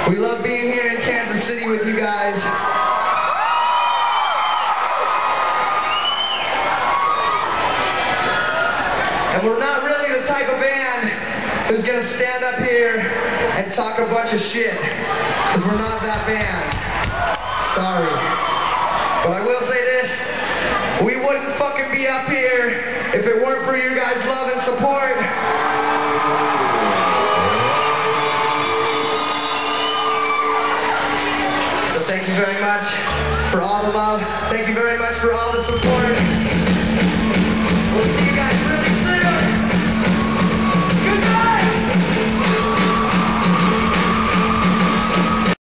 We love being here in Kansas City with you guys. And we're not really the type of band who's going to stand up here and talk a bunch of shit. Because we're not that band. Sorry. But I will say this. We wouldn't fucking be up here if it weren't for your guys' love and support. So thank you very much for all the love. Thank you very much for all the support. We'll see